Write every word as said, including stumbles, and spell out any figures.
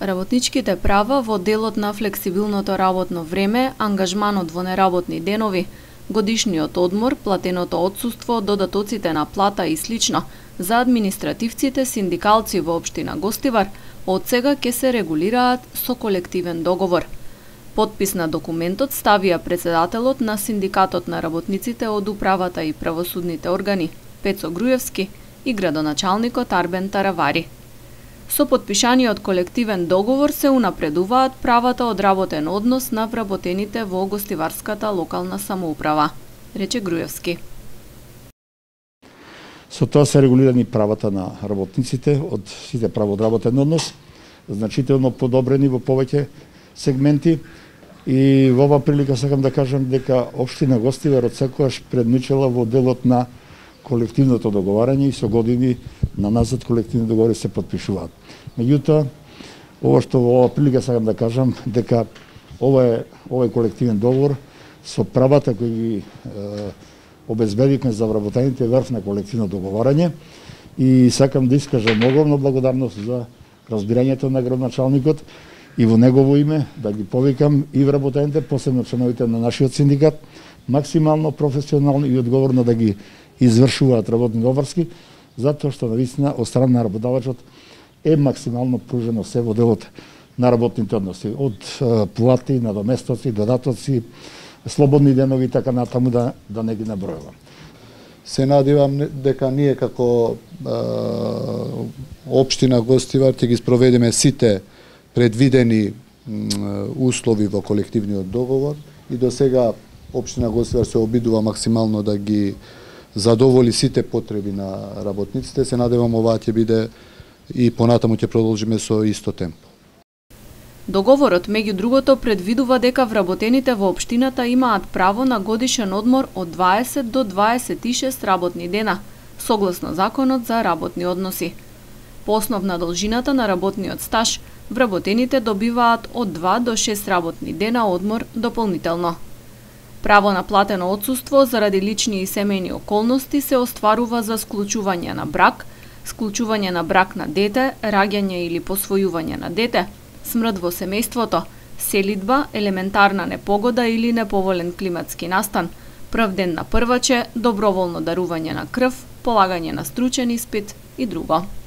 Работничките права во делот на флексибилното работно време, ангажманот во неработни денови, годишниот одмор, платеното отсуство, додатоците на плата и слично, за административците, синдикалци во општина Гостивар, од сега ќе се регулираат со колективен договор. Потпис на документот ставија председателот на Синдикатот на работниците од управата и правосудните органи, Пецо Груевски, и градоначалникот Арбен Таравари. Со потпишаниот колективен договор се унапредуваат правата од работен однос на вработените во Гостиварската локална самоуправа, рече Груевски. Со тоа се регулирани правата на работниците од сите права од работен однос, значително подобрени во повеќе сегменти. И во оваа прилика сакам да кажам дека општина Гостивар од секогаш предничала во делот на колективното договарање и со години на назад колективни договори се потпишуваат. Меѓутоа, ова што во оваа прилика сакам да кажам дека ова е овој колективен договор со правата кои ги е, обезбедивме за вработените врв на колективно договарање и сакам да искажам огромна благодарност за разбирањето на градоначалникот и во негово име да ги повикам и вработените, посебно членовите на нашиот синдикат, максимално професионално и одговорно да ги извршуваат работни доврски, затоа што навистина од страна на работодавачот е максимално пружено се во делот на работните односи, од е, плати, надоместоци, додатоци, слободни денови и така натаму да, да не ги набројувам. Се надевам дека ние како е, општина Гостивар ќе ги спроведеме сите предвидени услови во колективниот договор и до сега општина Гостивар се обидува максимално да ги задоволи сите потреби на работниците. Се надевам ова ќе биде и понатаму ќе продолжиме со исто темпо. Договорот меѓу другото предвидува дека вработените во општината имаат право на годишен одмор од дваесет до дваесет и шест работни дена, согласно Законот за работни односи. По основ на должината на работниот стаж, вработените добиваат од два до шест работни дена одмор дополнително. Право на платено отсуство заради лични и семејни околности се остварува за склучување на брак, склучување на брак на дете, раѓање или посвојување на дете, смрт во семејството, селидба, елементарна непогода или неповолен климатски настан, прв ден на прваче, доброволно дарување на крв, полагање на стручен испит и друго.